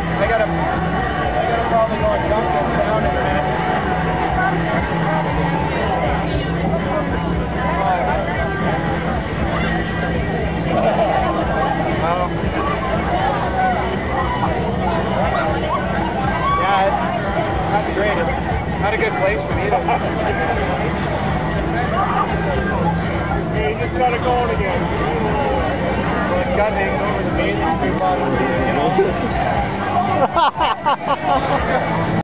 I gotta probably go and dump this down in a minute. Yeah, that's great. It's not a good place for me to. Hey, you just got it going again. Well, it's got to hang over the bathing suit bottom, you know?